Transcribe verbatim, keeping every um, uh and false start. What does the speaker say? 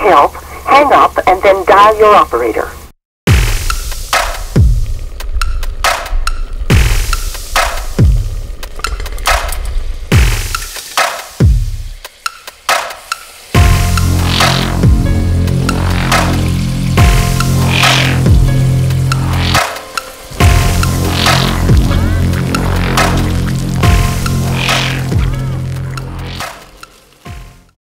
help, hang up, and then dial your operator.